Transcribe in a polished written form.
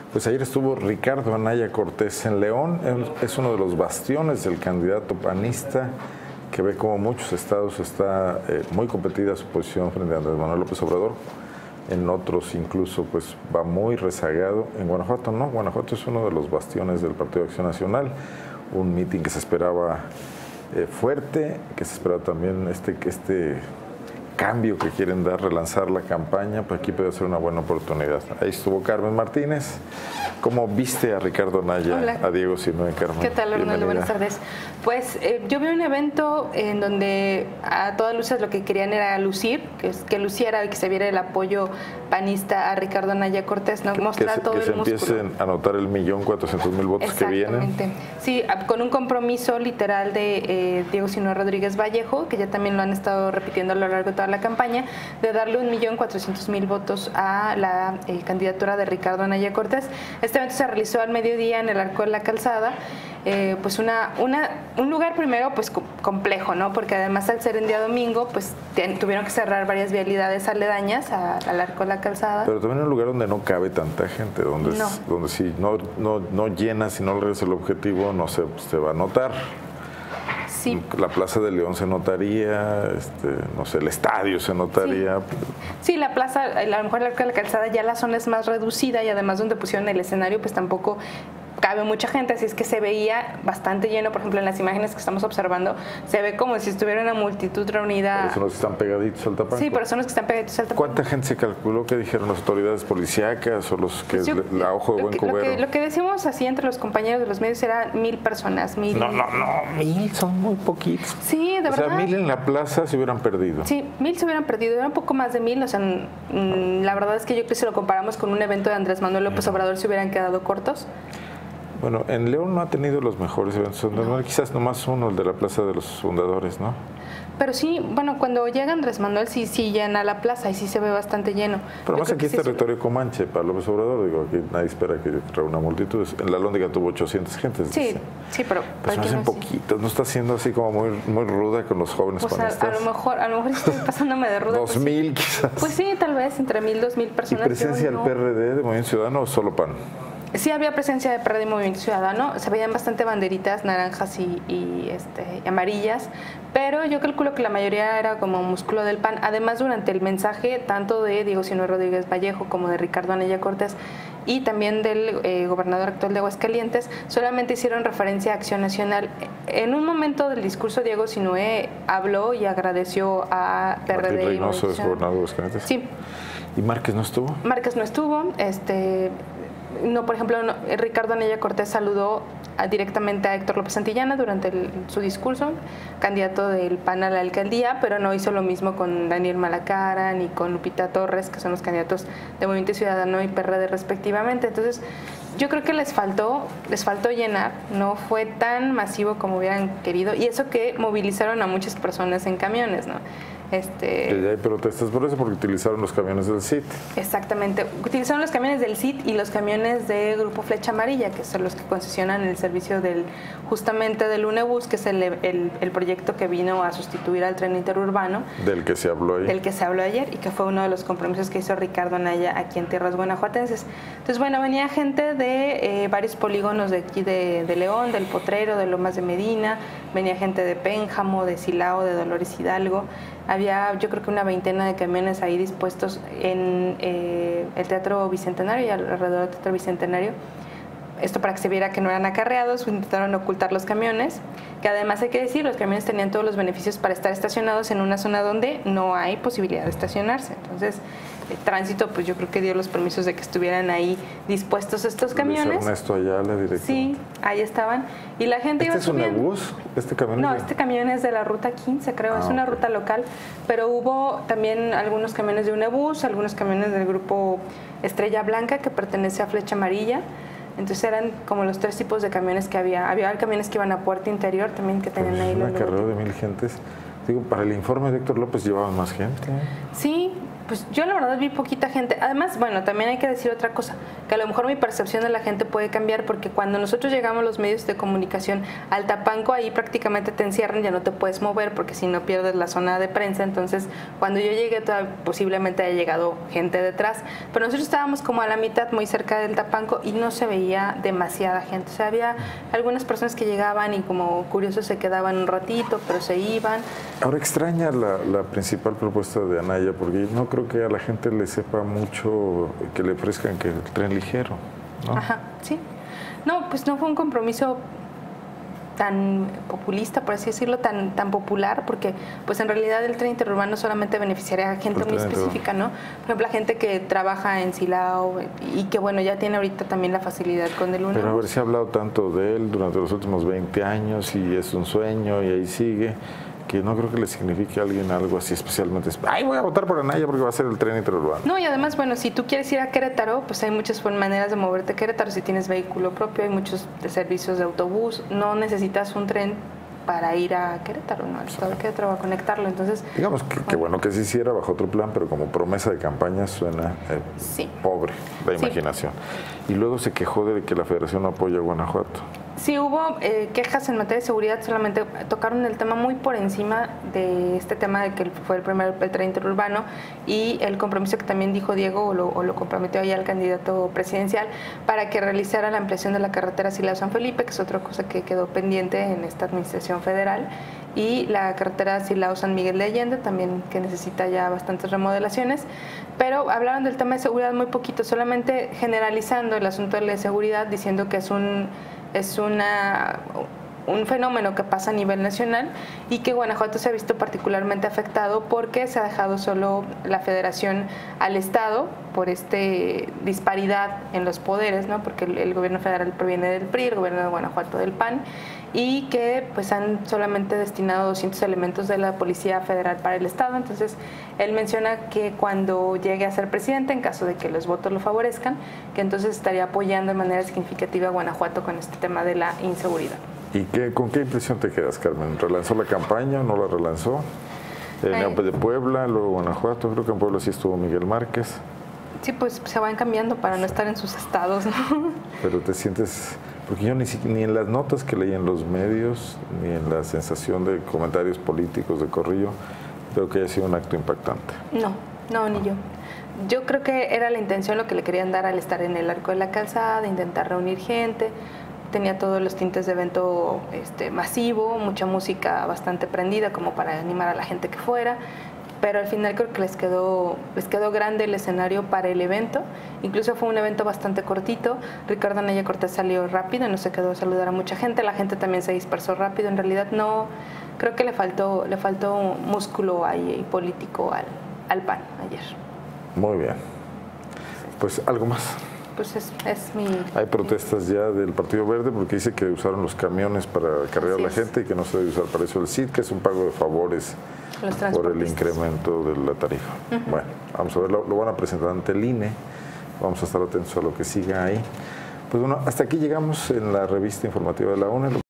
Pues ayer estuvo Ricardo Anaya Cortés en León, es uno de los bastiones del candidato panista que ve como muchos estados está muy competida su posición frente a Andrés Manuel López Obrador. En otros incluso pues va muy rezagado. En Guanajuato no, Guanajuato es uno de los bastiones del Partido de Acción Nacional, un mitin que se esperaba fuerte, que se esperaba también este cambio que quieren dar, relanzar la campaña, pues aquí puede ser una buena oportunidad. Ahí estuvo Carmen Martínez. ¿Cómo viste a Ricardo Anaya, Hola. a Diego Sinue, Carmen? ¿Qué tal, Arnoldo? Buenas tardes. Pues yo vi un evento en donde a todas luces lo que querían era lucir, que luciera y que se viera el apoyo panista a Ricardo Anaya Cortés, ¿no? Mostrar todo el músculo. Que se empiecen a notar el 1.400.000 votos que vienen. Exactamente. Sí, con un compromiso literal de Diego Sinue Rodríguez Vallejo, que ya también lo han estado repitiendo a lo largo de toda la campaña, de darle 1.400.000 votos a la candidatura de Ricardo Anaya Cortés. Este evento se realizó al mediodía en el Arco de la Calzada, pues un lugar primero pues complejo, ¿no? Porque además al ser en día domingo pues tuvieron que cerrar varias vialidades aledañas al Arco de la Calzada. Pero también un lugar donde no cabe tanta gente, donde si no llena, si no logras el objetivo, no se va a notar. Sí. La Plaza de León se notaría, no sé, el estadio se notaría. Sí, la plaza, a lo mejor el Arco de la Calzada ya la zona es más reducida y además donde pusieron el escenario pues tampoco cabe mucha gente, así es que se veía bastante lleno. Por ejemplo, en las imágenes que estamos observando se ve como si estuviera una multitud reunida. Por eso los que están pegaditos al tapanco. Sí, por eso los que están pegaditos al tapanco. ¿Cuánta gente se calculó que dijeron las autoridades policíacas o los que la ojo de buen cubero? Lo que decimos así entre los compañeros de los medios era 1,000 personas. No, 1,000 son muy poquitos. Sí, de verdad. O sea, 1,000 en la plaza se hubieran perdido. Sí, 1,000 se hubieran perdido, era un poco más de 1,000. O sea, la verdad es que yo creo que si lo comparamos con un evento de Andrés Manuel López Obrador se hubieran quedado cortos. Bueno, en León no ha tenido los mejores eventos, quizás nomás uno, el de la Plaza de los Fundadores, ¿no? Pero sí, bueno, cuando llega Andrés Manuel sí llena la plaza y sí se ve bastante lleno. Pero más aquí es territorio comanche para López Obrador, digo, aquí nadie espera que reúna multitudes. En la Lóndiga tuvo 800 gentes. Sí, pero se hacen poquitos, no está siendo así como muy ruda con los jóvenes panistas. A lo mejor estoy pasándome de ruda. 2,000 quizás. Pues sí, tal vez entre 1,000, 2,000 personas. ¿Y presencia del PRD, de Movimiento Ciudadano o solo PAN? Sí había presencia de PRD y Movimiento Ciudadano, se veían bastante banderitas naranjas y amarillas, pero yo calculo que la mayoría era como músculo del PAN. Además, durante el mensaje, tanto de Diego Sinue Rodríguez Vallejo como de Ricardo Anaya Cortés y también del gobernador actual de Aguascalientes, solamente hicieron referencia a Acción Nacional. En un momento del discurso, Diego Sinue habló y agradeció a PRD. Martín Reynoso es gobernador de Aguascalientes. Sí. ¿Y Márquez no estuvo? Márquez no estuvo, no, por ejemplo, Ricardo Anaya Cortés saludó directamente a Héctor López Santillana durante su discurso, candidato del PAN a la alcaldía, pero no hizo lo mismo con Daniel Malacara ni con Lupita Torres, que son los candidatos de Movimiento Ciudadano y PRD respectivamente. Entonces, yo creo que les faltó llenar, no fue tan masivo como hubieran querido, y eso que movilizaron a muchas personas en camiones, ¿no? Y hay protestas por eso, porque utilizaron los camiones del CID. Exactamente, utilizaron los camiones del CID y los camiones de Grupo Flecha Amarilla, que son los que concesionan el servicio justamente del UNEBUS, que es el proyecto que vino a sustituir al tren interurbano. Del que se habló ayer. Del que se habló ayer y que fue uno de los compromisos que hizo Ricardo Anaya aquí en tierras guanajuatenses. Entonces, bueno, venía gente de varios polígonos de aquí de León, del Potrero, de Lomas de Medina, venía gente de Pénjamo, de Silao, de Dolores Hidalgo. Había, yo creo que una veintena de camiones ahí dispuestos en el Teatro Bicentenario y alrededor del Teatro Bicentenario. Esto para que se viera que no eran acarreados, intentaron ocultar los camiones, que además hay que decir, los camiones tenían todos los beneficios para estar estacionados en una zona donde no hay posibilidad de estacionarse. Entonces, el tránsito, pues yo creo que dio los permisos de que estuvieran ahí dispuestos estos camiones. Ernesto Ayala, directo. Sí, ahí estaban. Y la gente iba subiendo. ¿Este es un Nebus? ¿Este camión? No, este camión es de la ruta 15, creo, es una ruta local, pero hubo también algunos camiones de Unebus, algunos camiones del grupo Estrella Blanca, que pertenece a Flecha Amarilla. Entonces eran como los tres tipos de camiones que había. Había camiones que iban a Puerta Interior también, que tenían ahí los acarreo de 1,000 gentes. Digo, para el informe de Héctor López llevaban más gente. Sí, pues yo la verdad vi poquita gente. Además, bueno, también hay que decir otra cosa. que a lo mejor mi percepción de la gente puede cambiar, porque cuando nosotros llegamos los medios de comunicación al Tapanco, ahí prácticamente te encierran, ya no te puedes mover porque si no pierdes la zona de prensa. Entonces cuando yo llegué posiblemente haya llegado gente detrás, pero nosotros estábamos como a la mitad, muy cerca del Tapanco, y no se veía demasiada gente. O sea, había algunas personas que llegaban y como curiosos se quedaban un ratito, pero se iban. Ahora extraña la principal propuesta de Anaya, porque no creo que a la gente le sepa mucho que le ofrezcan que el tren ligero, ¿no? Ajá, sí. No, pues no fue un compromiso tan populista, por así decirlo, tan popular, porque pues en realidad el tren interurbano solamente beneficiaría a gente muy específica, ¿no? Por ejemplo, la gente que trabaja en Silao y que bueno, ya tiene ahorita también la facilidad con el 1. Pero a ver, se ha hablado tanto de él durante los últimos 20 años y es un sueño y ahí sigue, que no creo que le signifique a alguien algo así especialmente. ¡Ay, voy a votar por Anaya porque va a ser el tren interurbano! No, y además, bueno, si tú quieres ir a Querétaro, pues hay muchas maneras de moverte a Querétaro. Si tienes vehículo propio, hay muchos servicios de autobús. No necesitas un tren para ir a Querétaro, ¿no? El estado de Querétaro va a conectarlo. Entonces, digamos que bueno que se hiciera bajo otro plan, pero como promesa de campaña suena pobre la imaginación. Y luego se quejó de que la Federación no apoya a Guanajuato. Sí, hubo quejas en materia de seguridad, solamente tocaron el tema muy por encima de este tema de que fue el tren interurbano y el compromiso que también dijo Diego o lo comprometió ahí al candidato presidencial para que realizara la ampliación de la carretera Silao-San Felipe, que es otra cosa que quedó pendiente en esta administración federal, y la carretera Silao-San Miguel de Allende también, que necesita ya bastantes remodelaciones. Pero hablaron del tema de seguridad muy poquito, solamente generalizando el asunto de la seguridad, diciendo que es un fenómeno que pasa a nivel nacional y que Guanajuato se ha visto particularmente afectado porque se ha dejado solo la federación al Estado por disparidad en los poderes, ¿no? Porque el gobierno federal proviene del PRI, el gobierno de Guanajuato del PAN, y que pues han solamente destinado 200 elementos de la Policía Federal para el Estado. Entonces él menciona que cuando llegue a ser presidente, en caso de que los votos lo favorezcan, que entonces estaría apoyando de manera significativa a Guanajuato con este tema de la inseguridad. ¿Y con qué impresión te quedas, Carmen? ¿Relanzó la campaña o no la relanzó? De Puebla, luego Guanajuato, creo que en Puebla sí estuvo Miguel Márquez. Sí, pues se van cambiando para no estar en sus estados, ¿no? Pero te sientes, porque yo ni en las notas que leí en los medios, ni en la sensación de comentarios políticos de corrillo, creo que haya sido un acto impactante. No, ni yo. Yo creo que era la intención lo que le querían dar al estar en el Arco de la Calzada, intentar reunir gente. Tenía todos los tintes de evento masivo, mucha música bastante prendida como para animar a la gente que fuera, pero al final creo que les quedó grande el escenario para el evento. Incluso fue un evento bastante cortito. Ricardo Anaya Cortés salió rápido, no se quedó a saludar a mucha gente, la gente también se dispersó rápido. En realidad no, creo que le faltó músculo ahí político al PAN ayer. Muy bien. Pues algo más. Pues es mi... Hay protestas ya del Partido Verde porque dice que usaron los camiones para cargar a la gente y que no se debe usar para eso el CID, que es un pago de favores por el incremento de la tarifa. Bueno, vamos a ver, lo van a presentar ante el INE, vamos a estar atentos a lo que siga ahí. Pues bueno, hasta aquí llegamos en la revista informativa de la UNE.